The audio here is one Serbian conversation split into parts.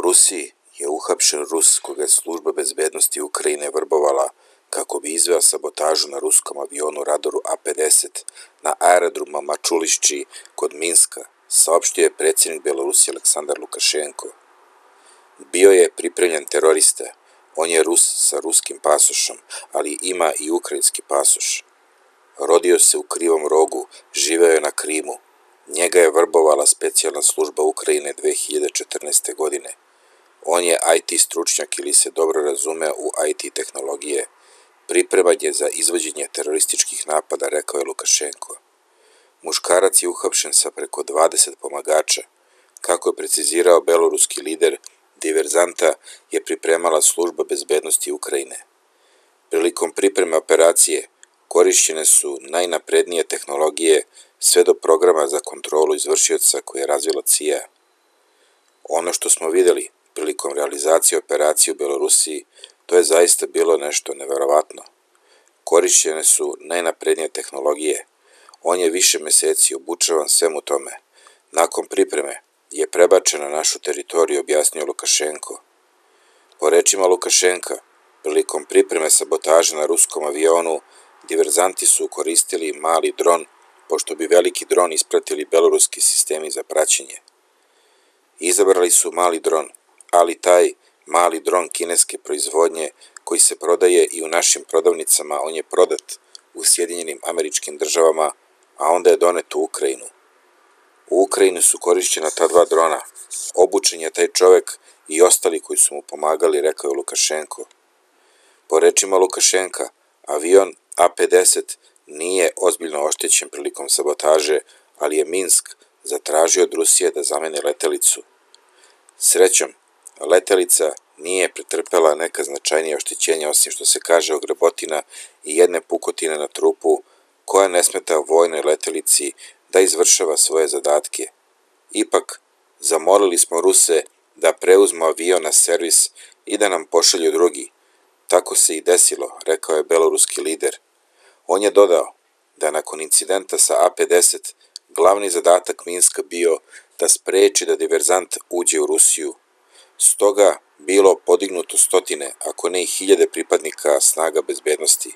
Belorusiji je uhapšen Rus koga je služba bezbednosti Ukrajine vrbovala kako bi izveo sabotažu na ruskom avionu Radoru A-50 na aerodromu Mačulišči kod Minska, saopštio je predsjednik Belorusije Aleksandar Lukašenko. Bio je pripremljen terorista, on je Rus sa ruskim pasošom, ali ima i ukrajinski pasoš. Rodio se u Krivom Rogu, živeo je na Krimu. Njega je vrbovala specijalna služba Ukrajine 2014. godine. On je IT stručnjak ili se dobro razume u IT tehnologije. Pripreman je za izvođenje terorističkih napada, rekao je Lukašenko. Muškarac je uhapšen sa preko 20 pomagača. Kako je precizirao beloruski lider, diverzanta je pripremala služba bezbednosti Ukrajine. Prilikom pripreme operacije korišćene su najnaprednije tehnologije sve do programa za kontrolu izvršioca koje je razvila CIA. Ono što smo vidjeli prilikom realizacije operacije u Belorusiji, to je zaista bilo nešto neverovatno. Korišćene su najnaprednije tehnologije. On je više meseci obučavan svemu tome. Nakon pripreme je prebačen na našu teritoriju, objasnio Lukašenko. Po rečima Lukašenka, prilikom pripreme sabotaže na ruskom avionu, diverzanti su koristili mali dron, pošto bi veliki dron ispratili beloruski sistemi za praćenje. Izabrali su mali dron, ali taj mali dron kineske proizvodnje koji se prodaje i u našim prodavnicama, on je prodat u Sjedinjenim Američkim Državama, a onda je donet u Ukrajinu. U Ukrajini su korišćena ta dva drona. Obučen je taj čovek i ostali koji su mu pomagali, rekao je Lukašenko. Po rečima Lukašenka, avion A-50 nije ozbiljno oštećen prilikom sabotaže, ali je Minsk zatražio od Rusije da zamene letelicu. Srećom, letelica nije pretrpela neka značajnija oštećenja, osim što se kaže ogrebotina i jedne pukotine na trupu, koja ne smeta vojnoj letelici da izvršava svoje zadatke. Ipak, zamolili smo Ruse da preuzmu avion na servis i da nam pošalju drugi. Tako se i desilo, rekao je beloruski lider. On je dodao da nakon incidenta sa A-50 glavni zadatak Minska bio da spreči da diverzant uđe u Rusiju. Stoga bilo podignuto stotine, ako ne i hiljade pripadnika snaga bezbednosti.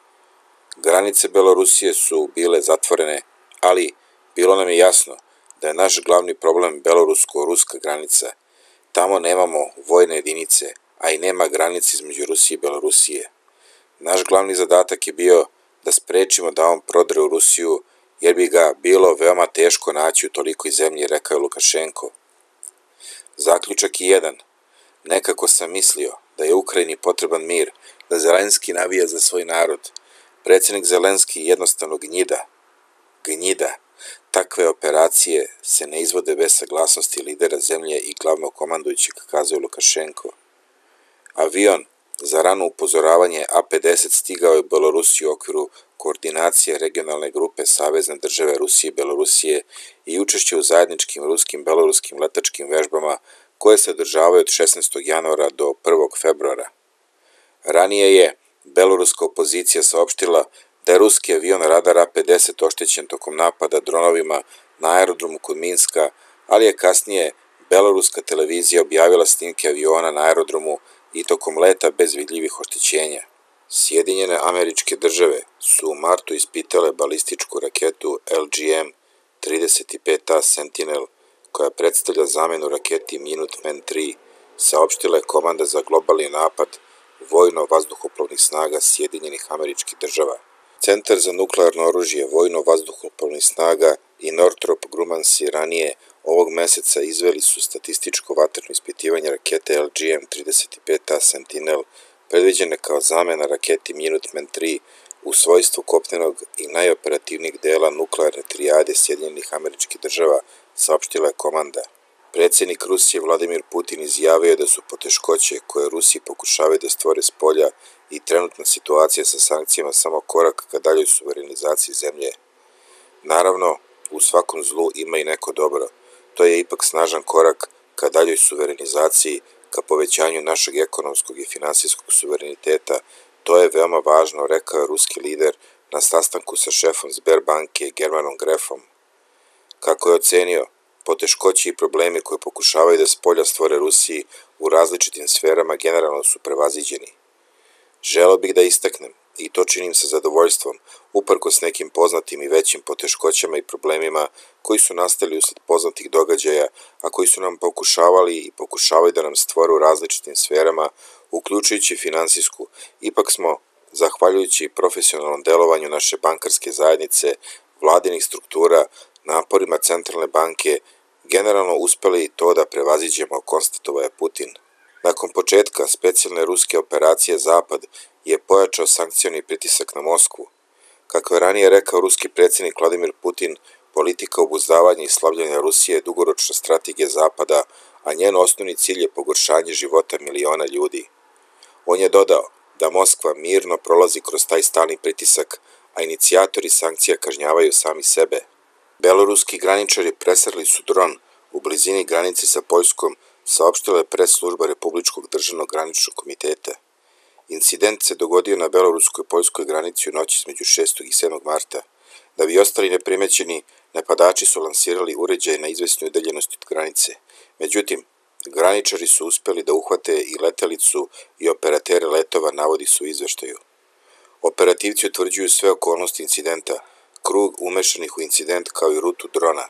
Granice Belorusije su bile zatvorene, ali bilo nam je jasno da je naš glavni problem belorusko-ruska granica. Tamo nemamo vojne jedinice, a i nema granice između Rusije i Belorusije. Naš glavni zadatak je bio da sprečimo da on prodre u Rusiju, jer bi ga bilo veoma teško naći u tolikoj zemlji, rekao je Lukašenko. Zaključak je jedan. Nekako sam mislio da je Ukrajini potreban mir, da Zelenski navija za svoj narod. Predsjednik Zelenski jednostavno gnjida. Gnjida. Takve operacije se ne izvode bez saglasnosti lidera zemlje i glavnog komandujućeg, kazao je Lukašenko. Avion za rano upozoravanje A-50 stigao je u Belorusiju u okviru koordinacije regionalne grupe Savezne države Rusije i Belorusije i učešće u zajedničkim ruskim-beloruskim letačkim vežbama koje se održavaju od 16. januara do 1. februara. Ranije je beloruska opozicija saopštila da je ruski avion Radar A-50 oštećen tokom napada dronovima na aerodromu kod Minska, ali je kasnije beloruska televizija objavila snimke aviona na aerodromu i tokom leta bez vidljivih oštećenja. Sjedinjene Američke Države su u martu ispitale balističku raketu LGM-35A Sentinel, koja predstavlja zamenu raketi Minuteman III, saopštila je komanda za globalni napad vojno-vazduhoplovnih snaga Sjedinjenih Američkih Država. Centar za nuklearno oružje vojno-vazduhoplovnih snaga i Northrop Grumman ranije ovog meseca izveli su statističko vatreno ispitivanje rakete LGM-35A Sentinel, predviđene kao zamena raketi Minuteman III u svojstvu kopnenog i najoperativnijeg dela nuklearne trijade Sjedinjenih Američkih Država, saopštila je komanda. Predsjednik Rusije Vladimir Putin izjavio da su poteškoće koje Rusiji pokušavaju da stvore s polja i trenutna situacija sa sankcijama samo korak ka daljoj suverenizaciji zemlje. Naravno, u svakom zlu ima i neko dobro. To je ipak snažan korak ka daljoj suverenizaciji, ka povećanju našeg ekonomskog i finansijskog suvereniteta. To je veoma važno, rekao je ruski lider na sastanku sa šefom Sberbanke Germanom Grefom. Kako je ocenio, poteškoće i problemi koje pokušavaju da spolja stvore Rusiji u različitim sferama generalno su prevaziđeni. Želeo bih da istaknem, i to činim sa zadovoljstvom, uprkos nekim poznatim i većim poteškoćama i problemima koji su nastali usled poznatih događaja, a koji su nam pokušavali i pokušavaju da nam stvore u različitim sferama, uključujući finansijsku, ipak smo, zahvaljujući profesionalnom delovanju naše bankarske zajednice, vladinih struktura, naporima centralne banke, generalno uspeli to da prevaziđemo, konstatovao je Putin. Nakon početka specijalne ruske operacije Zapad je pojačao sankcioni pritisak na Moskvu. Kako je ranije rekao ruski predsjednik Vladimir Putin, politika obuzdavanja i slabljenja Rusije je dugoročna strategija Zapada, a njen osnovni cilj je pogoršanje života miliona ljudi. On je dodao da Moskva mirno prolazi kroz taj stalni pritisak, a inicijatori sankcija kažnjavaju sami sebe. Beloruski graničari presreli su dron u blizini granice sa Poljskom, saopštila je pres služba Republičkog državnog graničnog komiteta. Incident se dogodio na beloruskoj-poljskoj granici u noći između 6. i 7. marta. Da bi ostali neprimećeni, napadači su lansirali uređaj na izvesnoj udaljenosti od granice. Međutim, graničari su uspeli da uhvate i letelicu i operatere letova, navodi su u izveštaju. Operativci utvrđuju sve okolnosti incidenta, krug umešanih u incident kao i rutu drona.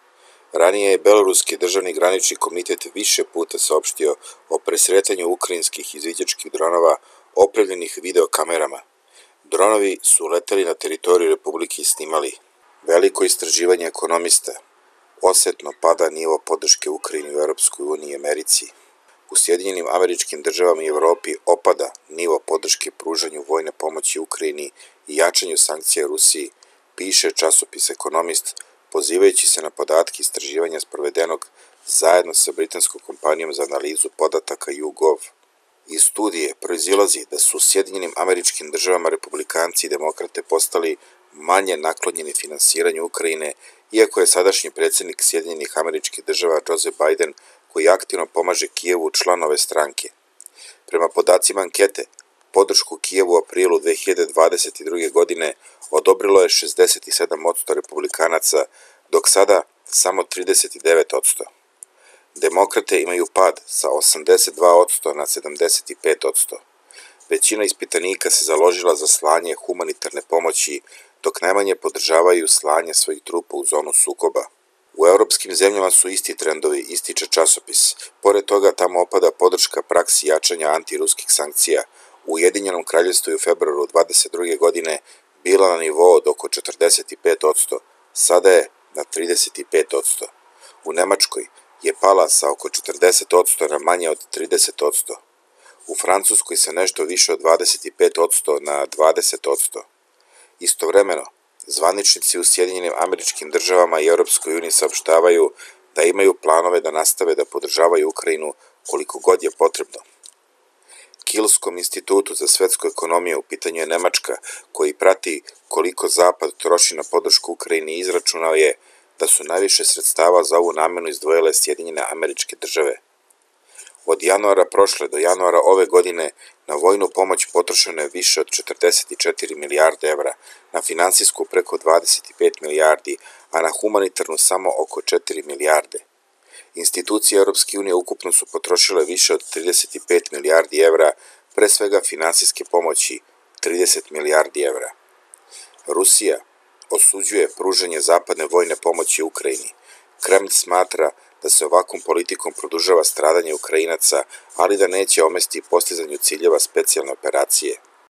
Ranije je Beloruski državni granični komitet više puta saopštio o presretanju ukrajinskih izviđačkih dronova opremljenih videokamerama. Dronovi su leteli na teritoriju Republike i snimali. Veliko istraživanje ekonomista. Osetno pada nivo podrške Ukrajini u Europskoj uniji i Americi. U Sjedinjenim Američkim Državama i Evropi opada nivo podrške pružanju vojne pomoći Ukrajini i jačanju sankcija Rusiji, piše časopis Ekonomist, pozivajući se na podatke istraživanja sprovedenog zajedno sa britanskom kompanijom za analizu podataka YouGov. Iz studije proizilazi da su u Sjedinjenim Američkim Državama republikanci i demokrate postali manje naklonjeni finansiranju Ukrajine, iako je sadašnji predsjednik Sjedinjenih Američkih Država Joseph Biden, koji aktivno pomaže Kijevu, član ove stranke. Prema podacima ankete, podršku Kijevu u aprilu 2022. godine odobrilo je 67% republikanaca, dok sada samo 39%. Demokrate imaju pad sa 82% na 75%. Većina ispitanika se založila za slanje humanitarne pomoći, dok najmanje podržavaju slanje svojih trupa u zonu sukoba. U europskim zemljama su isti trendovi, ističe časopis. Pored toga, tamo opada podrška praksi jačanja antiruskih sankcija. U Ujedinjenom Kraljevstvu je u februaru 2022. godine bila na nivou od oko 45%, sada je na 35%. U Nemačkoj je pala sa oko 40% na manje od 30%. U Francuskoj sa nešto više od 25% na 20%. Istovremeno, zvaničnici u Sjedinjenim Američkim Državama i Europskoj uniji saopštavaju da imaju planove da nastave da podržavaju Ukrajinu koliko god je potrebno. Kilskom institutu za svetsku ekonomiju u pitanju je Nemačka, koji prati koliko Zapad troši na podršku Ukrajini, izračunao je da su najviše sredstava za ovu namenu izdvojile Sjedinjene Američke Države. Od januara prošle do januara ove godine na vojnu pomoć potrošeno je više od 44 milijarde evra, na finansijsku preko 25 milijardi, a na humanitarnu samo oko 4 milijarde. Institucije Europske unije ukupno su potrošile više od 35 milijardi evra, pre svega finansijske pomoći 30 milijardi evra. Rusija osuđuje pružanje zapadne vojne pomoći Ukrajini. Kremlj smatra da se ovakvom politikom produžava stradanje Ukrajinaca, ali da neće omesti postizanju ciljeva specijalne operacije.